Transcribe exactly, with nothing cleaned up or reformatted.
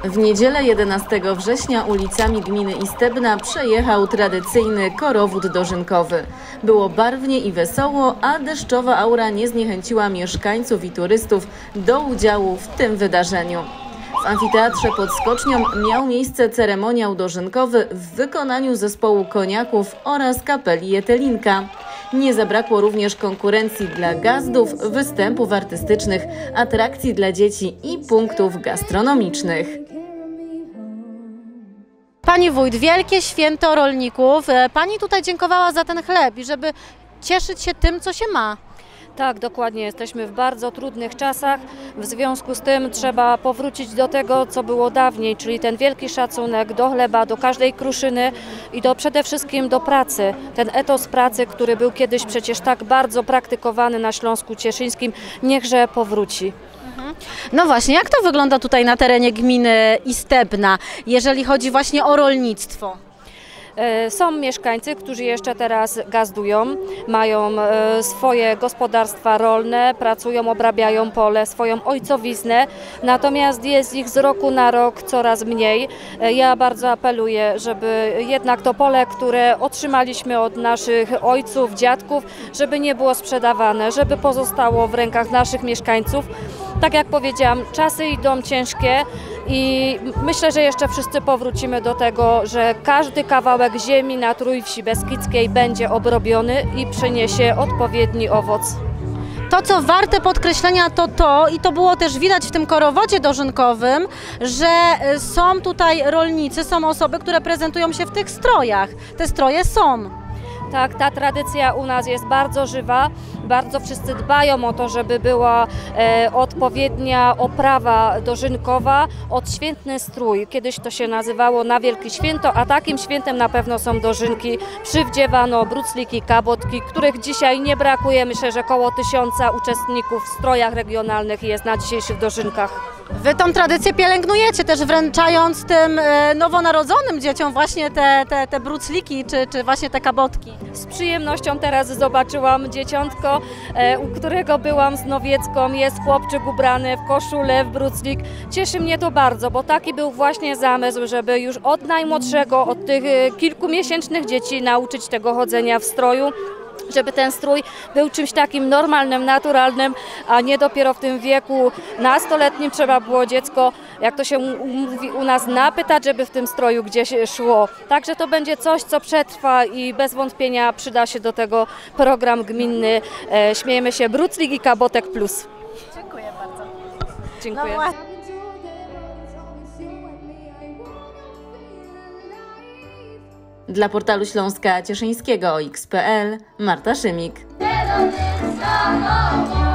W niedzielę jedenastego września ulicami gminy Istebna przejechał tradycyjny korowód dożynkowy. Było barwnie i wesoło, a deszczowa aura nie zniechęciła mieszkańców i turystów do udziału w tym wydarzeniu. W amfiteatrze pod Skocznią miał miejsce ceremoniał dożynkowy w wykonaniu zespołu Koniaków oraz kapeli Jetelinka. Nie zabrakło również konkurencji dla gazdów, występów artystycznych, atrakcji dla dzieci i punktów gastronomicznych. Pani wójt, wielkie święto rolników. Pani tutaj dziękowała za ten chleb i żeby cieszyć się tym, co się ma. Tak, dokładnie. Jesteśmy w bardzo trudnych czasach. W związku z tym trzeba powrócić do tego, co było dawniej, czyli ten wielki szacunek do chleba, do każdej kruszyny i do, przede wszystkim do pracy. Ten etos pracy, który był kiedyś przecież tak bardzo praktykowany na Śląsku Cieszyńskim, niechże powróci. No właśnie, jak to wygląda tutaj na terenie gminy Istebna, jeżeli chodzi właśnie o rolnictwo? Są mieszkańcy, którzy jeszcze teraz gazdują, mają swoje gospodarstwa rolne, pracują, obrabiają pole, swoją ojcowiznę, natomiast jest ich z roku na rok coraz mniej. Ja bardzo apeluję, żeby jednak to pole, które otrzymaliśmy od naszych ojców, dziadków, żeby nie było sprzedawane, żeby pozostało w rękach naszych mieszkańców. Tak jak powiedziałam, czasy idą ciężkie i myślę, że jeszcze wszyscy powrócimy do tego, że każdy kawałek ziemi na Trójwsi Beskidzkiej będzie obrobiony i przyniesie odpowiedni owoc. To, co warte podkreślenia, to to, i to było też widać w tym korowodzie dożynkowym, że są tutaj rolnicy, są osoby, które prezentują się w tych strojach. Te stroje są. Tak, ta tradycja u nas jest bardzo żywa, bardzo wszyscy dbają o to, żeby była e, odpowiednia oprawa dożynkowa, odświętny strój. Kiedyś to się nazywało na Wielkie Święto, a takim świętem na pewno są dożynki. Przywdziewano brucliki, kabotki, których dzisiaj nie brakuje. Myślę, że około tysiąca uczestników w strojach regionalnych jest na dzisiejszych dożynkach. Wy tą tradycję pielęgnujecie też, wręczając tym nowonarodzonym dzieciom właśnie te, te, te brucliki czy, czy właśnie te kabotki. Z przyjemnością teraz zobaczyłam dzieciątko, u którego byłam z Nowiecką. Jest chłopczyk ubrany w koszulę, w bruclik. Cieszy mnie to bardzo, bo taki był właśnie zamysł, żeby już od najmłodszego, od tych kilkumiesięcznych dzieci nauczyć tego chodzenia w stroju, żeby ten strój był czymś takim normalnym, naturalnym, a nie dopiero w tym wieku nastoletnim trzeba było dziecko, jak to się mówi u nas, napytać, żeby w tym stroju gdzieś szło. Także to będzie coś, co przetrwa i bez wątpienia przyda się do tego program gminny e, Śmiejemy się, Bruclik i Kabotek Plus. Dziękuję bardzo. Dziękuję. No Dla portalu Śląska Cieszyńskiego X kropka p l Marta Szymik.